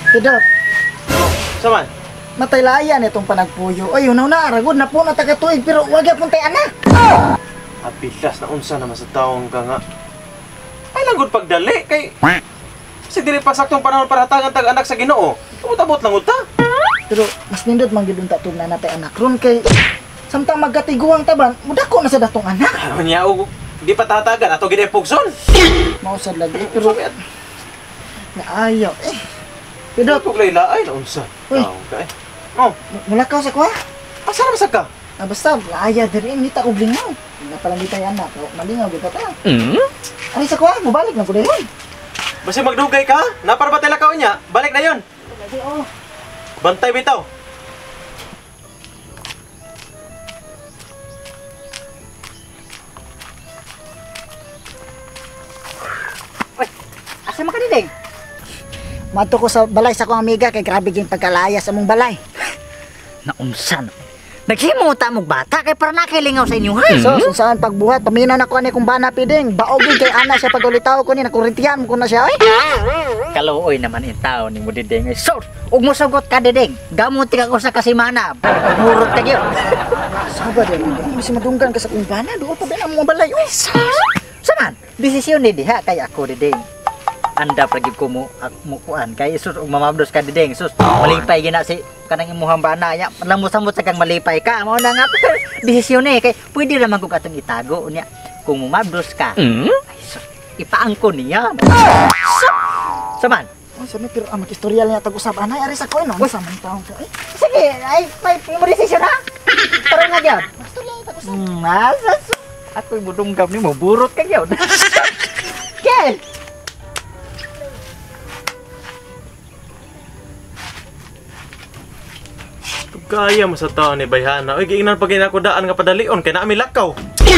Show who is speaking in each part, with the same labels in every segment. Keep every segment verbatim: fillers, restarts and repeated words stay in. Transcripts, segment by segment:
Speaker 1: Pidot.
Speaker 2: Saman?
Speaker 1: Matay layan itong panagpuyo. Ay, unaw na, aragod na po na taga-tuig, pero wag yapon tay anak.
Speaker 2: Apilas na unsa naman sa taong ka nga. Ay langgod pagdali kay kasi dili pa saktong panahon para hatagan tag anak sa Ginoo. Umot-abot lang uta.
Speaker 1: Pero mas nindot man gyud unta tug na natay anak ron kay samtang magkatiguang taban, mudako na sa datong anak.
Speaker 2: Ano niya og di pa tatagan ato gid pugson.
Speaker 1: Mausad lagi pero naayaw eh. Pidot
Speaker 2: Pidot ug layla ay na unsa.
Speaker 1: Uy.
Speaker 2: Taong ka eh. Oh,
Speaker 1: mulakaw sa kuha.
Speaker 2: asa na masag ka?
Speaker 1: Ah, basta, laaya diri nita og lingaw. Nga pala nita yan anak, pero malingaw gyud ta.
Speaker 3: Hmm?
Speaker 1: Ari sa kuha, mobalik na ko dayon.
Speaker 2: Basta magdugay ka, naparbatay lang ka niya. Balik na yon.
Speaker 1: Lagi oh.
Speaker 2: Bantay bitaw.
Speaker 1: Asa man ka diding? Madto ko sa balay sa akong amiga kay grabe gyud pagkalaya sa mong balay.
Speaker 3: Naunsa na. Naghimuta mong bata kay para nakilingaw sa inyo ha.
Speaker 1: So, kung saan pagbuhat, paminan ako ani kung bana piding. Baogin kay ana siya pagulitaw ko ni nakurintihan ko na siya. Ay.
Speaker 3: Kaluoy naman in tao ni mo diding. So, ug mo sugot ka diding. Gamot ka ko sa kasimana. Murot ka gyud.
Speaker 1: Saba din. Mas madunggan ka sa kung bana, duol pa ba ang mga balay. Uy,
Speaker 3: Saman, desisyon ni diha kay ako diding. Anda pa gyud ko mo mo kuan kay sus ug mamabdos ka diding. Sus, malipay gina si kanang imuhang bana ya. Lamot-samot sa kang malipay ka. Mao na nga desisyon eh kay pwede ra man kog atong itago unya. Kung mamabdos ka. Ay sus, ipaangko niya. Saman.
Speaker 1: oh, sabi pero ang mag-istoryal niya tag-usab anay ari sa ko no. Sa man taong ka. Ay,
Speaker 3: Sige, ay may mo desisyon ha. Tara nga gyud.
Speaker 1: istoryal tag-usab.
Speaker 3: Masa ako'y budunggam ni mo burot ka gyud. Ken.
Speaker 2: Kaya mo sa taon ni Bayhana. Uy, giingnan pag ako daan nga padalion kay naami lakaw.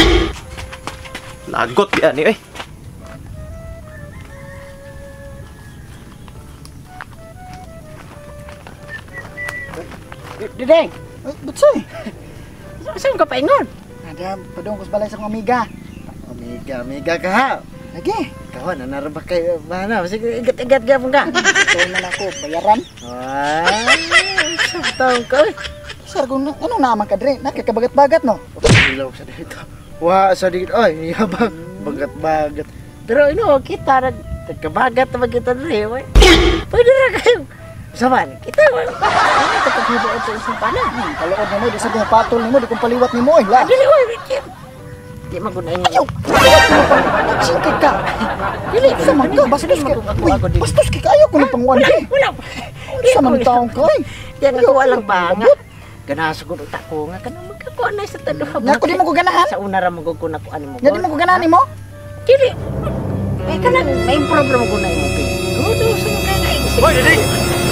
Speaker 2: Lagot di ani eh.
Speaker 3: Dideng,
Speaker 1: Ay, butsoy.
Speaker 3: saan ka paingon?
Speaker 1: Ada padung ko sa balay sa akong amiga.
Speaker 4: Amiga, amiga ka ha.
Speaker 1: Lagi.
Speaker 4: Kawan, nanarabak kay bana. Sige, igat-igat gapon ka.
Speaker 1: Ito na ako bayaran.
Speaker 4: Ay, sa taong ka eh.
Speaker 1: Sir, kung ano naman ka dre, nakakabagat-bagat no.
Speaker 4: Ilaw sa dito. Wah, sa dito. Ay, yabang. Bagat-bagat. Pero ino, kita nag nagkabagat naman kita dre. Way. Pwede na kayo. Saman, kita man.
Speaker 1: Ano ka paghibo ito isang pana? Hmm, kalood na mo, di sa kong patol ni mo, di kong paliwat ni mo eh. La.
Speaker 4: Dili, oy, Richard. Di magunay niya.
Speaker 1: Ayaw! Nagsingkit ka! Dili, sa man ka, bastos ka. Uy, bastos ka kayo kung panguan ka.
Speaker 4: Wala.
Speaker 1: Sa man taong ka eh.
Speaker 4: Yan ako walang banga. Ganaso ko utak ko nga kanang magkakuan na sa taduha.
Speaker 1: Nga ko di mo ko ganahan?
Speaker 4: Sa una ra magkukuha na ko ano mo.
Speaker 1: Nga di mo ko ganahan ni mo?
Speaker 4: Dili. May kanang may problem ko na yung pin. Godo sa mga kaya.
Speaker 2: Hoy, didi.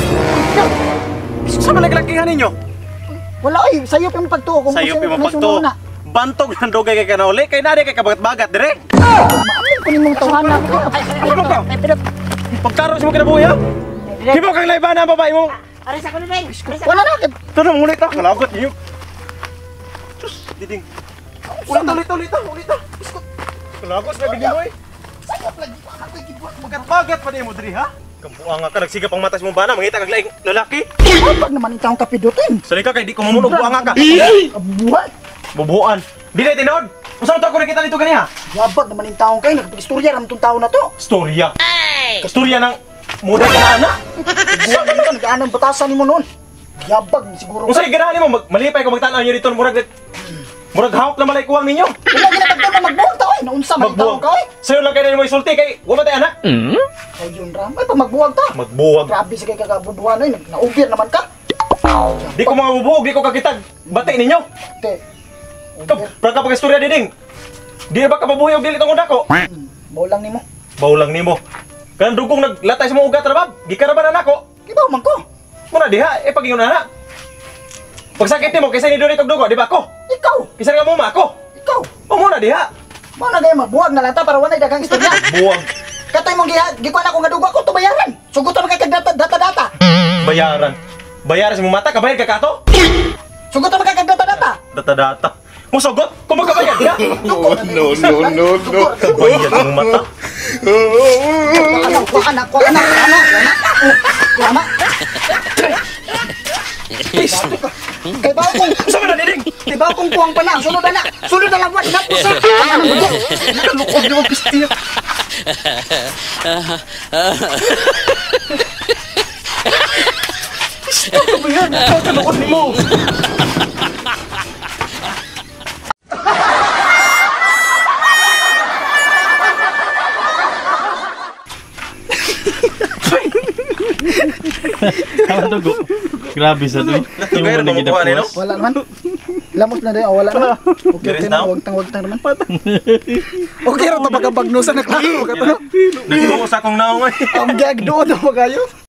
Speaker 2: Sa man naglakihan ninyo?
Speaker 1: Wala ay, sayo pa yung pagtuo. Kung
Speaker 2: Sayo
Speaker 1: gusto
Speaker 2: pi mo
Speaker 1: may
Speaker 2: pagtuo.
Speaker 1: sununa.
Speaker 2: Bantog ng dugay kay kanauli kay nari kay kabagat-bagat dire.
Speaker 1: Maalim ko ni mong tawanan ko.
Speaker 2: Ano ka? Pagkaros mo kinabuhi ha? Hibo kang laiban ang babae mo.
Speaker 4: Aray sa ko na ding.
Speaker 1: Wala na.
Speaker 2: Tanong ulit ako, kalagot niyo. Sus, diding. Ulit, ulit, ulit, ulit. Kalagot na bigyan mo eh.
Speaker 1: Sayop lagi pa ako ikibuat mo.
Speaker 2: Bagat-bagat pa niya mo diri ha? Kampuang nga ka, nagsigap ang matas mong bana, mangita kag laing lalaki.
Speaker 1: Kapag naman yung taong kapidutin.
Speaker 2: Sali ka kay di ko mamunog buang ka.
Speaker 1: Abuhat.
Speaker 2: Bubuan. Di na tinod. Usa to ko nakita dito ganiha?
Speaker 1: Yabag naman yung taong kayo. Nagpag-istorya naman itong tao na to.
Speaker 2: Storya. Storya ng muda ka na ana.
Speaker 1: Buwan naman ka. Nag-aanong batasan ni mo noon. Yabag siguro.
Speaker 2: Kung sa'yo ganahan mo, mag- malipay ko magtanaw nyo dito, murag, murag hawak na malay kuwang ninyo.
Speaker 1: Wala ginapagdol na magbuwag tao eh. Naunsa man yung taong
Speaker 2: Magbuwag.
Speaker 1: ka eh.
Speaker 2: Sa'yo lang kayo na mo isulti kay, wala tayo anak.
Speaker 1: Ayun ram. Ay pag magbuwag ta.
Speaker 2: Magbuwag.
Speaker 1: Grabe sa kay kagabuduhan eh. Naubir naman ka.
Speaker 2: Di ko mga bubuhog, di ko kakitag. Bati ninyo.
Speaker 1: Te.
Speaker 2: Ito, praka pag-istorya diding. Di na ba kapabuhi og dili tong ko?
Speaker 1: Baulang ni mo.
Speaker 2: Bawlang nimo. Kan dugong naglatay sa mga ugat rabab. Gikaraban na nako.
Speaker 1: Kibaw man ko.
Speaker 2: Muna diha, eh pagingon na na. Pagsakit nimo kaysa ni Donit og dugo, di ba ko?
Speaker 1: Ikaw.
Speaker 2: Kisa nga mo ma ako.
Speaker 1: Ikaw.
Speaker 2: O muna diha.
Speaker 1: Mo na gaya magbuwag na lang ta para wala dagang istorya.
Speaker 2: Buwag.
Speaker 1: Katay mong giha, gikuan ako nga dugo ako to bayaran. Suguton man kay kag data data data.
Speaker 2: Bayaran. Bayaran sa mong mata, kabayad ka kato?
Speaker 1: Suguton man kay kag data data.
Speaker 2: Data-data. Musugot? Kung magkabayad ka?
Speaker 1: No, no, no, no, no.
Speaker 2: Bayad sa mong mata.
Speaker 1: Anak ko, anak ko, anak ko, anak ko, anak. Lama. Please. Kay bawo kong
Speaker 2: Sa man diding.
Speaker 1: kay bawo kong kuwang pa na. Sunod na na. Sunod na lang wat na po sa. Ano ba?
Speaker 2: Kalukod ni mo pistiya. Ano ba yan? Kalukod ni mo.
Speaker 5: Tama to go. Grabe sa to. Yung
Speaker 2: Kaya
Speaker 5: mga
Speaker 2: mamukuha nila.
Speaker 5: nagidapos.
Speaker 1: Wala naman. Lamos na din. Oh, wala na. Okay,
Speaker 2: There is
Speaker 1: okay na.
Speaker 2: now?
Speaker 1: Huwag tang, huwag tang naman. Okay, rin ito. Baka bagnusan na klaro.
Speaker 2: Nagtuko sa akong naong ay.
Speaker 1: Ang gag doon. Huwag kayo.